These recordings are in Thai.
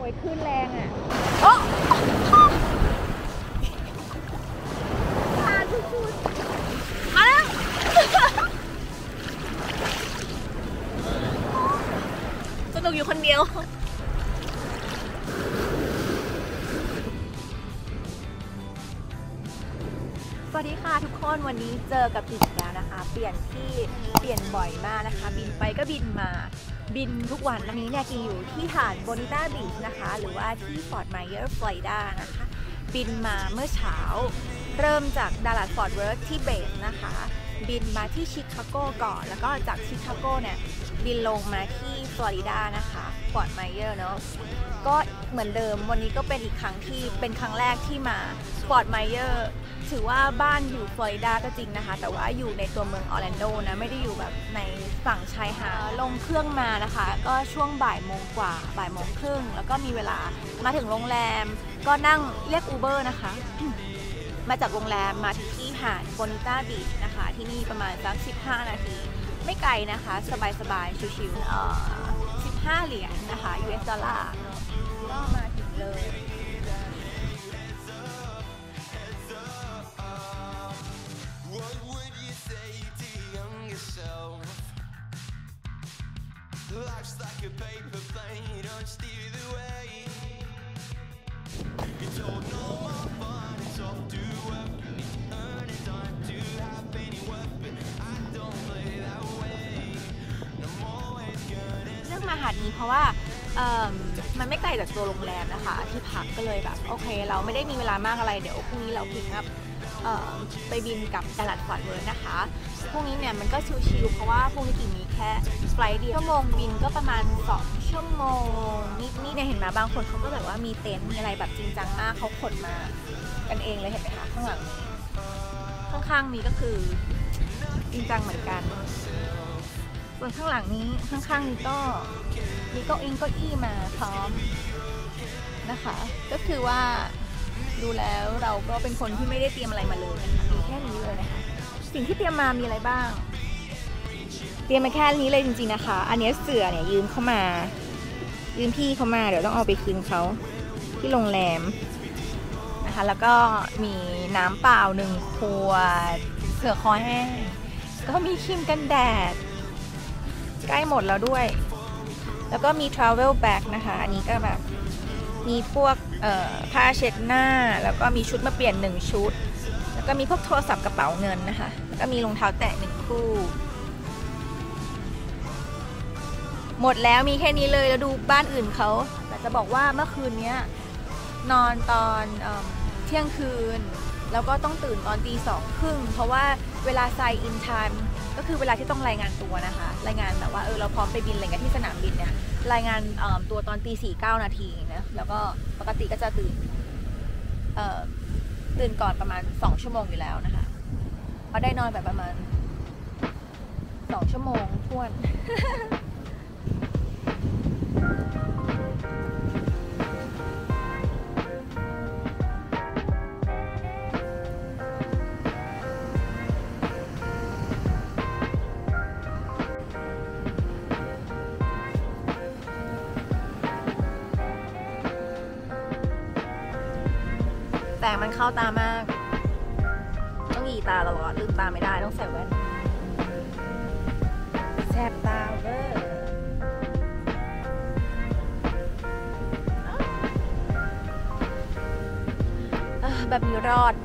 อ้ยคลื่นแรงอ่ะโอ้มาสุดๆมาแล้วสนุกอยู่คนเดียวสวัสดีค่ะทุกคนวันนี้เจอกับอีกแล้วนะคะเปลี่ยนที่เปลี่ยนบ่อยมากนะคะบินไปก็บินมาบินทุกวันอันนี้เนี่ยกีอยู่ที่หาดโบนิต้าบีชนะคะหรือว่าที่ฟอร์ตไมเยอร์ฟลอริดานะคะบินมาเมื่อเช้าเริ่มจากดัลลัสฟอร์ตเวิร์ธที่เบสนะคะบินมาที่ชิคาโกก่อนแล้วก็จากชิคาโกเนี่ยบินลงมาที่ฟลอริดานะคะฟอร์ตไมเยอร์เนาะก็เหมือนเดิมวันนี้ก็เป็นอีกครั้งที่เป็นครั้งแรกที่มาฟอร์ตไมเยอร์ถือว่าบ้านอยู่ฟลอริดาก็จริงนะคะแต่ว่าอยู่ในตัวเมืองออร์แลนโดนะไม่ได้อยู่แบบในฝั่งชายหาดลงเครื่องมานะคะก็ช่วงบ่ายโมงกว่าบ่ายโมงครึ่งแล้วก็มีเวลามาถึงโรงแรมก็นั่งเรียกอูเบอร์นะคะ มาจากโรงแรมมาถึงที่หาดโบนิต้าบีชนะคะที่นี่ประมาณสัก15 นาทีไม่ไกลนะคะสบายๆชิวๆ15 เหรียญนะคะ US ดอลลาร์ก็มาถึงเลย Life's like a paper plane, don't steer the way. It's all no more fun, it's all to work. You need to earn it time to have any work, but I don't play that way. I'm always gonna เลือกมาหาดนี้เพราะว่ามันไม่ไกลจากตัวโรงแรมนะคะที่พักก็เลยแบบโอเคเราไม่ได้มีเวลามากอะไรเดี๋ยวพรุ่งนี้เราพิกอัพไปบินกับดัลลัสฟอร์ตเวิร์ธนะคะพรุ่งนี้เนี่ยมันก็ชิวๆเพราะว่าพรุ่งนี้กี่มีแค่ไฟล์เดียวชั่วโมงบินก็ประมาณ2 ชั่วโมงนี่เนี่ยเห็นไหมบางคนเขาก็แบบว่ามีเต็นท์มีอะไรแบบจริงจังมากเขาขนมากันเองเลยเห็นไหมคะข้างหลังนี้ข้างๆนี้ก็คือจริงจังเหมือนกันส่วนข้างหลังนี้ข้างๆนี้ก็มีเก้าอี้มาพร้อมนะคะก็คือว่าดูแล้วเราก็เป็นคนที่ไม่ได้เตรียมอะไรมาเลยนะคะมีแค่นี้เลยนะคะสิ่งที่เตรียมมามีอะไรบ้างเตรียมมาแค่นี้เลยจริงๆนะคะอันนี้เสื่อเนี่ยยืมพี่เขามาเดี๋ยวต้องเอาไปคืนเขาที่โรงแรมนะคะแล้วก็มีน้ำเปล่า1 ขวดเสื่อคอแห้งก็มีครีมกันแดดใกล้หมดแล้วด้วยแล้วก็มี travel bag นะคะอันนี้ก็แบบมีพวกผ้าเช็ดหน้าแล้วก็มีชุดมาเปลี่ยน1 ชุดแล้วก็มีพวกโทรศัพท์กระเป๋าเงินนะคะแล้วก็มีรองเท้าแตะ1 คู่หมดแล้วมีแค่นี้เลยแล้วดูบ้านอื่นเขาแต่จะบอกว่าเมื่อคืนนี้นอนตอนเที่ยงคืนแล้วก็ต้องตื่นตอนตี 2:30เพราะว่าเวลาไซน์อินไทม์ก็คือเวลาที่ต้องรายงานตัวนะคะรายงานแบบว่าเราพร้อมไปบินอะไรกันที่สนามบินเนี่ยรายงานตัวตอนตี 4:09 นาทีนะแล้วก็ปกติก็จะตื่นก่อนประมาณ2 ชั่วโมงอยู่แล้วนะคะก็ได้นอนแบบประมาณ2 ชั่วโมงท้วน แต่มันเข้าตามากต้องหยีตาตลอดลืมตาไม่ได้ต้องใส่แว่นแสบตาเวอร์แบบนี้รอด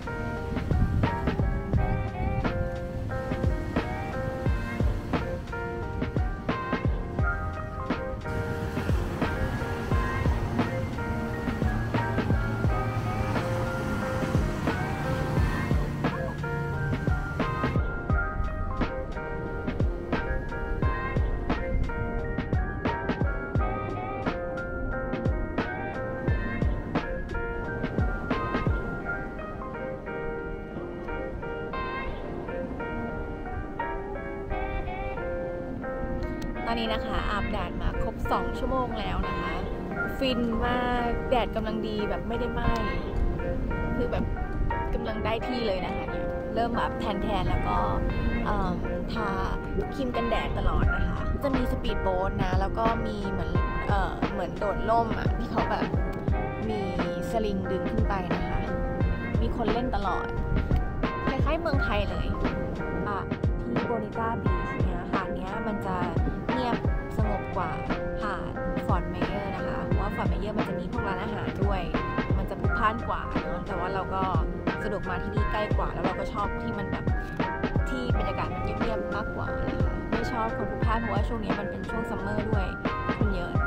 ตอนนี้นะคะอาบแดดมาครบ2 ชั่วโมงแล้วนะคะฟินมากแดดกำลังดีแบบไม่ได้ไหม้คือแบบกำลังได้ที่เลยนะคะเนี่ยเริ่มแบบแทนแล้วก็ทาครีมกันแดดตลอดนะคะจะมีสปีดโบ๊ทนะแล้วก็มีเหมือนเหมือนโดดร่มอ่ะที่เขาแบบมีสลิงดึงขึ้นไปนะคะมีคนเล่นตลอดคล้ายๆเมืองไทยเลยที่โบนิต้าบีชเนี่ยหาดเนี้ยมันจะเงียบสงบกว่าหาดฟอร์ตเมเยอร์นะคะเพราะว่าฟอร์ตเมเยอร์มันจะมีพวกร้านอาหารด้วยมันจะพลุกพล่านกว่าเนาะแต่ว่าเราก็สะดวกมาที่นี่ใกล้กว่าแล้วเราก็ชอบที่มันแบบที่บรรยากาศมันเงียบๆมากกว่านะคะไม่ชอบคนพลุกพล่านเพราะว่าช่วงนี้มันเป็นช่วงซัมเมอร์ด้วยคนเยอะ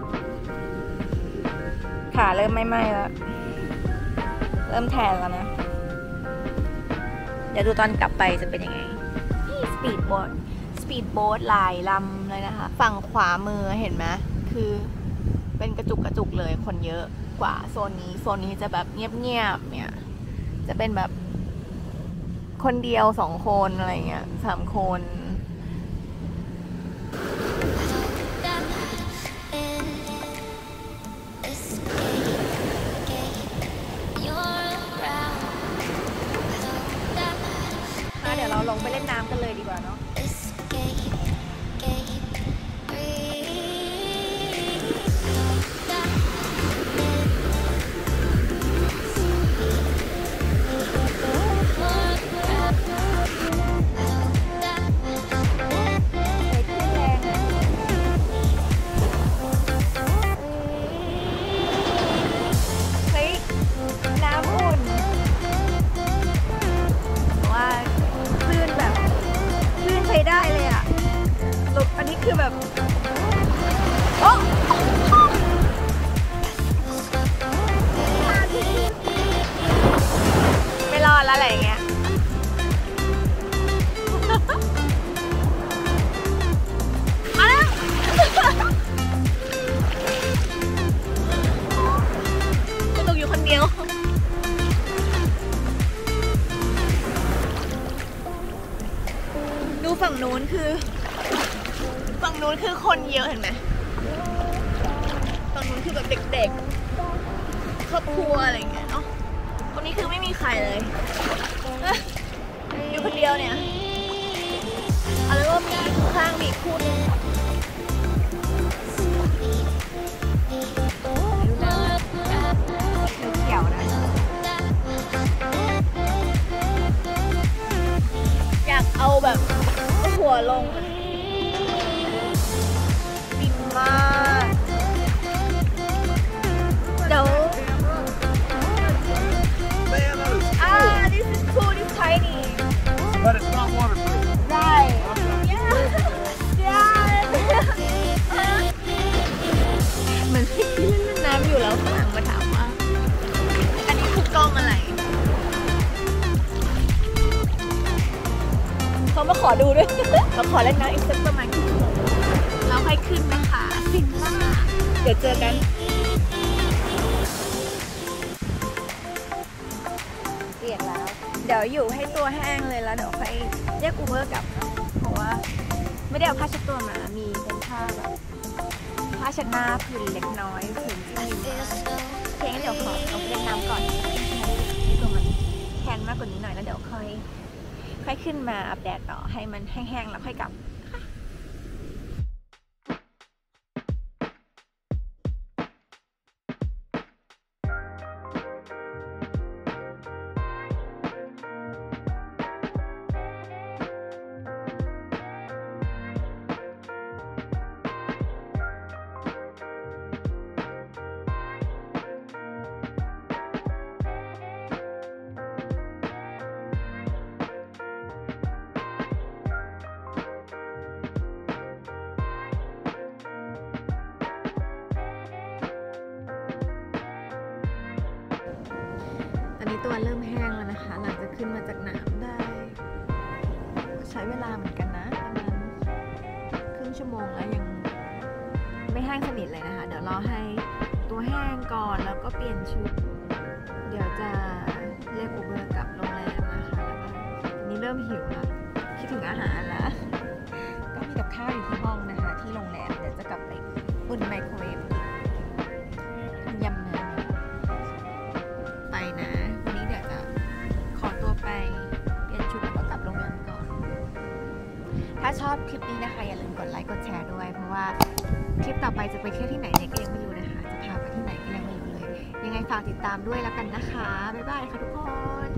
ขาเริ่มไหม้ๆแล้วเริ่มแทนแล้วนะเดี๋ยวดูตอนกลับไปจะเป็นยังไงนี่สปีดโบ๊ทหลายลำเลยนะคะฝั่งขวามือเห็นไหมคือเป็นกระจุกเลยคนเยอะกว่าโซนนี้จะแบบเงียบๆเนี่ยจะเป็นแบบคนเดียว2 คนอะไรเงี้ย3 คนเดี๋ยวเราลงไปเล่นน้ำกันเลยดีกว่าเนาะได้เลยอ่ะลุกอันนี้คือแบบโอ้ไม่รอดแล้วอะไรอย่างเงี้ยมาแล้วกูตกอยู่คนเดียวดูฝั่งนู้นคือคนเยอะเห็นไหมฝั่งนู้นคือแบบเด็กๆครอบครัวอะไรอย่างเงี้ยเนาะคนนี้คือไม่มีใครเลยอยู่คนเดียวเนี่ยแล้วก็มีข้างมีคู่นึงเขียวนะอยากเอาแบบหัวลงบินมากเดี๋ยวthis is cool, this tiny But it's not waterproof. right yeah เหมือนพี่เล่นน้ำอยู่แล้วข้างหลังมาถามว่าอันนี้คือกล้องอะไรเขามาขอดูด้วยเขาขอเล่นน้ำอีกสักประมาณครึ่งชั่วโมงแล้วค่อยขึ้นนะคะฟินมากเดี๋ยวเจอกันเปลี่ยนแล้วเดี๋ยวอยู่ให้ตัวแห้งเลยแล้วเดี๋ยวค่อยเรียกอูเบอร์กลับเพราะว่าไม่ได้เอาผ้าเช็ดตัวมามีเป็นผ้าแบบผ้าเช็ดหน้าผืนเล็กน้อยผืนที่มีเพียงเดี๋ยวขอเอาเล่นน้ำก่อนให้ตัวมันแห้งมากกว่านี้หน่อยแล้วเดี๋ยวค่อยขึ้นมาอัปเดตต่อให้มันแห้งๆแล้วค่อยกลับตัวเริ่มแห้งแล้วนะคะหลังจากขึ้นมาจากน้ำได้ใช้เวลาเหมือนกันนะประมาณครึ่งชั่วโมงแล้วยังไม่แห้งสนิทเลยนะคะเดี๋ยวรอให้ตัวแห้งก่อนแล้วก็เปลี่ยนชุดเดี๋ยวจะเรียกอูเบอร์กลับโรงแรมนะคะแล้วก็ทีนี้เริ่มหิวแล้วคิดถึงอาหารแล้วก็มีกับข้าวอยู่ที่ห้องนะคะที่โรงแรมเดี๋ยวจะกลับไปอุ่นไมโครเวฟทำยำเนื้อไปนะวันนี้เดี๋ยวจะขอตัวไปเปลี่ยนชุดแล้วก็กลับโรงแรมก่อนถ้าชอบคลิปนี้นะคะอย่าลืมกดไลค์กดแชร์ด้วยเพราะว่าคลิปต่อไปจะไปเที่ยวที่ไหนเนี่ยก็ยังไม่รู้นะคะจะพาไปที่ไหนก็ยังไม่รู้เลยยังไงฝากติดตามด้วยแล้วกันนะคะบ๊ายบายค่ะทุกคน